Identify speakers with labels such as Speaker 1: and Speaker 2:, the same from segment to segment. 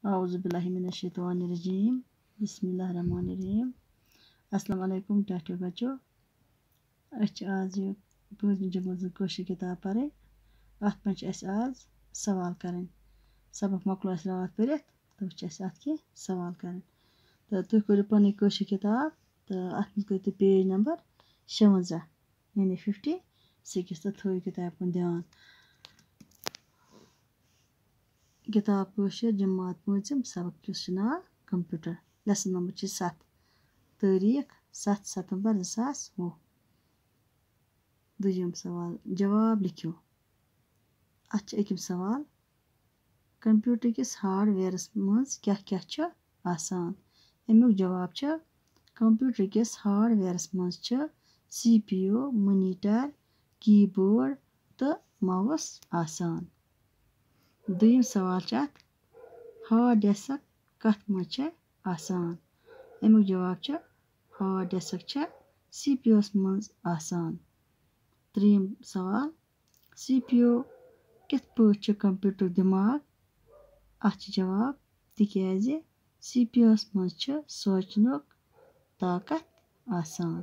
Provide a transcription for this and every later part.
Speaker 1: औज़ुबिल्लाहिमिनश्शैतानिर्रजीम बिस्मिल्लाहिर्रहमानिर्रहीम। अस्सलाम वालेकुम टाटियो बच्चों। आज ये 5वीं जमात कौशिक किताब पढ़े। अत मज आज सवाल करें। सबक मकलो रात पढ़ित तो अत की सवाल करें। तो तुम करो पन कौशिक किताब तो अत मज करो पेज नंबर 56 यानी 56 तो थो किताब कुन ध्यान। किताब कौशिक जमात 5 सबक किस नाव कंप्यूटर लेसन नंबर 7 तारीख 7 सितंबर 2020। दुयम सवाल जवाब लिखो। अकम सवाल कंप्यूटर किस हार्डवेयरस मज क्या क्या आसान। अमुक जवाब कंप्यूटर किस हार्डवेयरस मज CPU मॉनिटर कीबोर्ड तो माउस आसान। दुयम सवाल हार्ड डिस्क कत मज आसान। अमुक जवाब हार्ड डिस्क CPU मज आसान। त्रीम सवाल CPU कित पट कंप्यूटर दिमाग। अत जवाब तिकाज CPU मज सोचनुक ताकत आसान।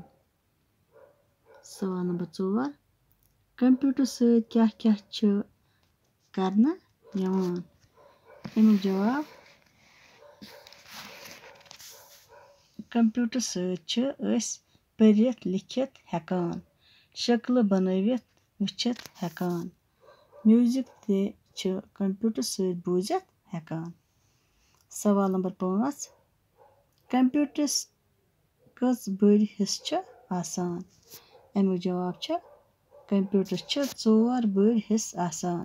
Speaker 1: सवाल नंबर 4 कंप्यूटर सत क्या क्या करना यवान। अमुक जवाब कंप्यूटर सत पढ़ित लिखित हेकान शक्ल बनवित वुचित हेकान म्यूजिक ते कंप्यूटर सत बूजित हेकान। सवाल नंबर 5 कंप्यूटरस कस बड़ हिस्स आसान। अमुक जवाब कंप्यूटरस 4 बड़ हिस्स आसान।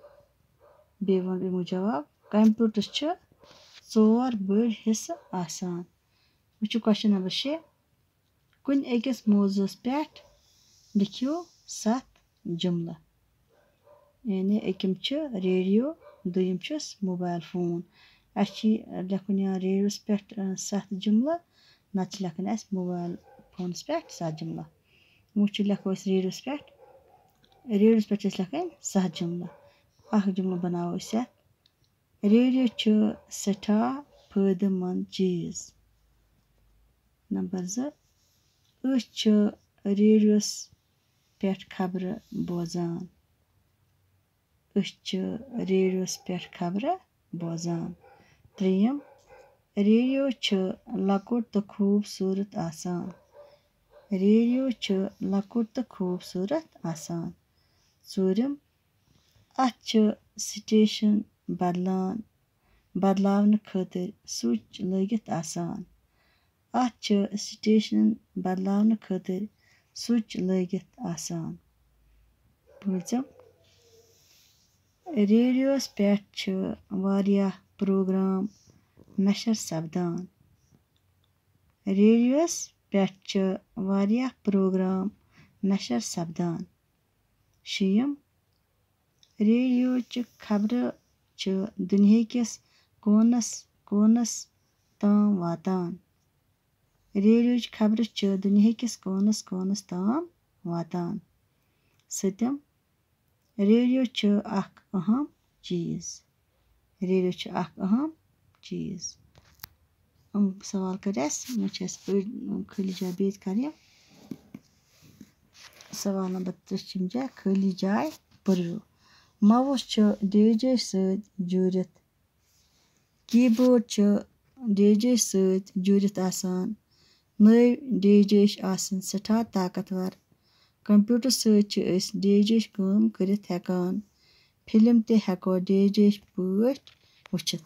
Speaker 1: अमुक जवाब कंप्यूटरस 4 बड़ हिस्स आसान। वुचु क्वेश्चन नंबर 6 कुन अकिस मौजूस पे लिखियो 7 जुमला। यानी अकम रेडियो दुयम मोबाइल फोन। लिखुन या रेडियोस पे 7 जुमला नत लिखन मोबाइल फोनस पे 7 जुमला। वो लिखो रेडियोस पे लिखन 7 जुमला। जुमला बनाओ रेडियो सठा फायदेमंद चीज। नंबर 2 रेडियोस पे खबर बोजान। रेडियोस पे खबर बोजान। त्रीम रेडियो लकुट तो खूबसूरत आसान। रेडियो लकुट तो खूबसूरत आसान। चूरम अत स्टेशन बदलावन खतर स्विच लगित आसान। अत स्टेशन बदलावन खतर स्विच लगित आसान। पूंचम रेडियोस पे वारियाह प्रोग्राम नशर सपदान। रेडियोस पे वारियाह प्रोग्राम नशर सपदान। शीयम रेडियो खबर दुनिया किस कोनस कोनस ताम वातान। रेडियो खबर दुनिया किस कोनस कोनस ताम वातान। सतम रेडियो अख अहम चीज। रेडियो अख अहम चीज। सवाल कर खाली जाय बेत कर। सवाल नंबर 3 खाली जाय पर्व। माउस डीजे सत जुड़ित। कीबोर्ड डीजे सत जुड़ित आसान। नव डीजे आसन सठा ताकतवर। कंप्यूटर सत डीजे काम करित हेकान। फिल्म ते हेको डीजे पट वुचित।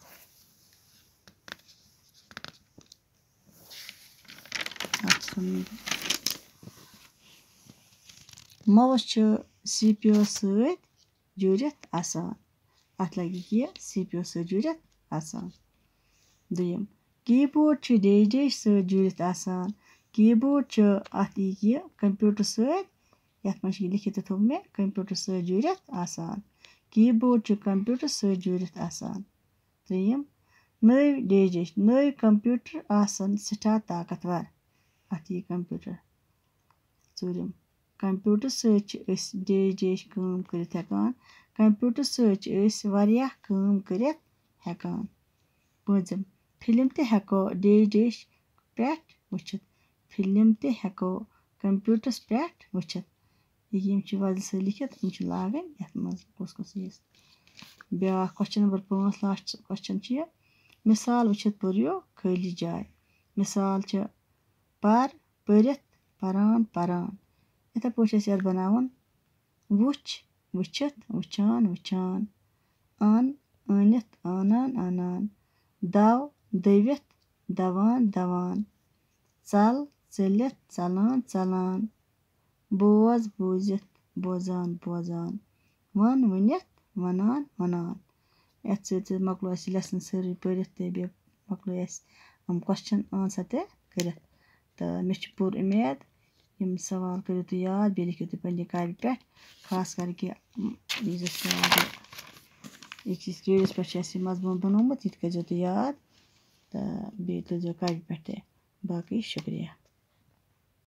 Speaker 1: माउस CPU सत जुड़ित आसान। अत लगे यह CPU सत जुड़ित आसान। दुयम कीबोर्ड डीजे सत जुड़ित आसान। कीबोर्ड अत यह कंप्यूटर सत यथ मज लिखित थो मे कंप्यूटर सत जुड़ित आसान। कीबोर्ड कंप्यूटर सत जुड़ित आसान। त्रीम नव डीजे नव कंप्यूटर आसन सठा ताकतवर। अत यह कंप्यूटर। चूरम कंप्यूटर सत डीजे काम करित हेकान। कंप्यूटर सत वारियाह काम करित हेकान। پوٗنٛژِم فِلم تہِ ہٮ۪کو ڈیش پٮ۪ٹھ وٕچھِتھ فِلم تہِ ہٮ۪کو کَمپیوٗٹرَس پٮ۪ٹھ وٕچھِتھ یِم چھِ وَزٕ سۭتۍ لیکھِتھ یِم چھِ لاگٕنۍ یَتھ منٛز کُس کُس یٖیَس بیٛاکھ کوسچن نمبر 5 لاسٹ کوسچن چھِ یہِ مِثال وٕچھِتھ پٔرِو خٲلی جاے مِثال چھِ پٔرِتھ پَران پَران یِتھَے پٲٹھۍ چھِ اَسہِ یَتھ بَناوُن وٕچھ وٕچھِتھ وٕچھان وٕچھان اَن أنِتھ آنان آنان دَو دٔوِتھ دَوان دَوان ژَل ژٔلِتھ ژَلان ژَلان بوز بوٗزِتھ بوزان بوزان وَن ؤنِتھ وَنان وَنان یَتھ سۭتۍ سۭتۍ مۄکلو اَسہِ یہِ لیسن سٲرٕے پٔرِتھ تہٕ بیٚیہِ مۄکلو اَسہِ یِم کوسچن آنسَر تہِ کٔرِتھ تہٕ مےٚ چھِ پوٗرٕ اُمید یِم سوال کٔرِو تُہۍ یاد بیٚیہِ لیکھِو تُہۍ پنٛنہِ کاپہِ پٮ۪ٹھ خاص کر کہِ یُس اَسہِ أکِس ریڈیوَس پٮ۪ٹھ چھِ اَسہِ یہِ مضموٗن بنومُت یہِ تہِ کٔرۍزیو تُہۍ یاد تہٕ بیٚیہِ تُلۍزیو کاپہِ پٮ۪ٹھ تہِ باقٕے شُکریہ